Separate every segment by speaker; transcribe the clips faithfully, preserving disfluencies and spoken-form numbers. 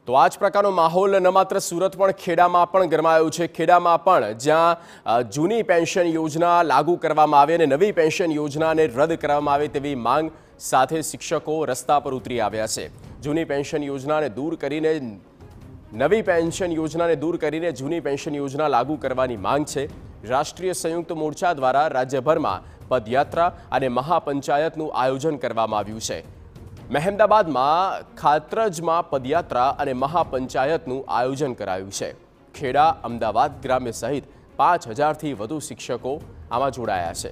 Speaker 1: तो आज प्रकारનો માહોલ ન માત્ર સુરત પણ ખેડામાં પણ ગરમાયો છે। ખેડામાં પણ જ્યાં જૂની પેન્શન યોજના લાગુ કરવામાં આવે અને નવી પેન્શન યોજનાને રદ કરવામાં આવે તેવી માંગ સાથે શિક્ષકો રસ્તા પર ઉતરી આવ્યા છે। જૂની પેન્શન યોજનાને દૂર કરીને નવી પેન્શન યોજનાને દૂર કરીને જૂની પેન્શન યોજના લાગુ કરવાની માંગ છે। રાષ્ટ્રીય સંયુક્ત મોરચા દ્વારા રાજ્યભરમાં પદયાત્રા અને મહાપંચાયતનું આયોજન કરવામાં આવ્યું છે। મહેમદાબાદમાં ખાતરજમાં પદયાત્રા અને મહાપંચાયતનું આયોજન કરાયું છે। ખેડા, અમદાવાદ ગ્રામ્ય સહિત પાંચ હજારથી વધુ શિક્ષકો આમાં જોડાયા છે।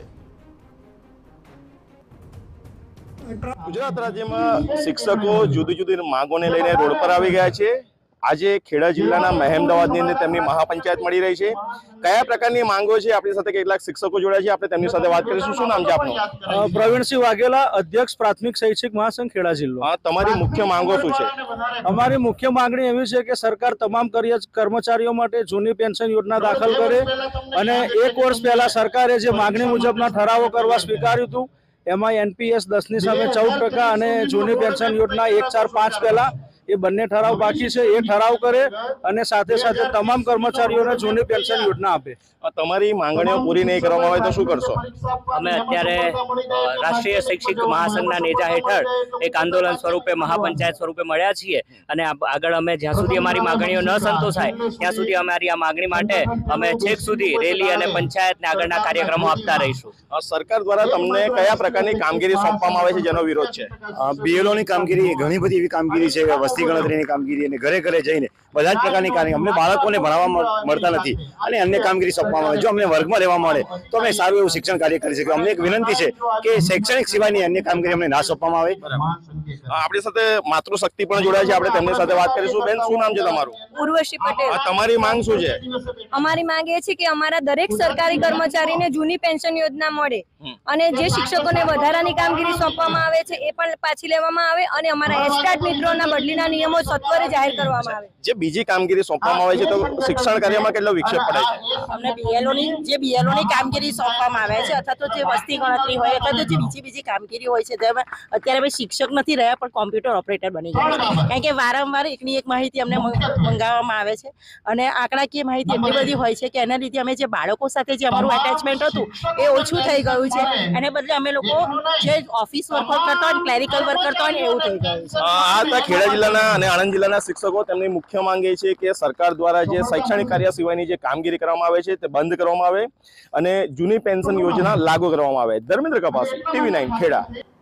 Speaker 2: गुजरात राज्य में शिक्षकों जुदी जुदी मांगों लईने रोड पर आई गया है। आज खेड़ा जिल्लाना महेमदाबादनी अंदर तेमनी महापंचायत मळी रही है। कया प्रकारनी मांगो छे आपणी साथे કેટલાક शिक्षकों जोड़ाया छे, आपणे तेमनी साथे वात करीशुं। शुं नाम छे आपनुं?
Speaker 3: प्रवीणसिंह वाघेला, अध्यक्ष प्राथमिक शैक्षिक महासंघ खेड़ा जिल्लो।
Speaker 2: हाँ, तमारी मुख्य मांगो शुं छे?
Speaker 3: अमारी मुख्य मांगणी एवी छे के सरकार तमाम कर्मचारीओ माटे जूनी पेन्शन योजना दाखल करे अने एक वर्ष पहला सरकारे जे मांगणी मुजबना ठरावो करवा स्वीकार्युं हतुं एमां एनपीएस दस नी सामे चौदह टका अने जूनी पेन्शन योजना एक चार पांच पहला ये बंने ठराव बाकी है। ये ठराव करे अने साथे साथे तमाम कर्मचारीओने जूनी पेन्शन योजना आपे।
Speaker 2: तमारी मांगणीओ पूरी नहीं करवामां आवे तो शुं करशो?
Speaker 4: अमे अत्यारे राष्ट्रीय शैक्षिक महासंघना नेजा हेठळ एक आंदोलन स्वरूपे महापंचायत स्वरूपे मळ्या छीए अने आगळ अमे ज्यां सुधी अमारी मांगणीओ न संतोषाय त्यां सुधी अमारी आ मांगणी माटे अमे छेक सुधी रेली अने पंचायत ने आगळना कार्यक्रमो आपता रहीशुं।
Speaker 2: सरकार द्वारा तमने कया प्रकारनी कामगीरी सोंपवामां आवे छे जेनो विरोध छे?
Speaker 5: बीएलओ नी कामगीरी घणी बधी एवी कामगीरी छे, वस्ती गणतरीनी कामगीरी अने घरे घरे जईने બધા જ પ્રકારની કામગીરી અમને બાળકોને ભણાવવા મળતા નથી અને અન્ય કામગીરી સોંપવામાં આવે। જો અમને વર્ગમાં રહેવા મળે તો અમે સારું એવું શિક્ષણ કાર્ય કરી શકીએ। અમને એક વિનંતી છે કે શૈક્ષણિક સિવાયની અન્ય કામગીરી અમને ના સોંપવામાં આવે।
Speaker 2: આપણી સાથે માતૃશક્તિ પણ જોડાય છે, આપણે તેમની સાથે વાત કરીશું। બેન, શું નામ છે તમારું?
Speaker 6: ઉર્વશી પટેલ।
Speaker 2: તમારી માંગ શું છે?
Speaker 6: અમારી માંગ એ છે કે અમારા દરેક સરકારી કર્મચારીને જૂની પેન્શન યોજના મળે અને જે શિક્ષકોને વધારાની કામગીરી સોંપવામાં આવે છે એ પણ પાછી લેવામાં આવે અને અમારા એસ્ટાટ મિત્રોના બદલીના નિયમો સત્વરે જાહેર કરવામાં આવે।
Speaker 2: જે બીજી કામગીરી સોંપવામાં આવે છે તો શિક્ષણ કાર્યમાં કેટલો વિક્ષેપ પડે છે?
Speaker 7: અમને બીએલઓ ની જે બીએલઓ ની કામગીરી સોંપવામાં આવે છે અથવા તો જે વસ્તી ગણતરી હોય અથવા તો જે બીજી બીજી કામગીરી હોય છે તેમાં અત્યારે અમે શિક્ષક નથી રહ્યા પણ કોમ્પ્યુટર ઓપરેટર બની ગયા છે, કારણ કે વારંવાર એકની એક માહિતી અમને મંગાવવામાં આવે છે અને આંકડાકીય માહિતી એટલી બધી હોય છે કે એના લીધે અમે જે બાળકો સાથે જે અમારું એટેચમેન્ટ હતું એ ઓછું થઈ ગયું છે। એને બદલે અમે લોકો જે ઓફિસ વર્ક કરતા હોય, ક્લેરિકલ વર્ક કરતા હોય એવું થઈ ગયું છે।
Speaker 2: આ હતા ખેડા જિલ્લાના અને આણંદ જિલ્લાના શિક્ષકો। તેમની મુખ્ય માંગ એ છે કે સરકાર દ્વારા જે શૈક્ષણિક કાર્ય સિવાયની જે કામગીરી કરવામાં આવે છે તે બંધ કરવામાં આવે અને જૂની પેન્શન યોજના લાગુ કરવામાં આવે। Dharmendra Kapasi, TV nine, Kheda.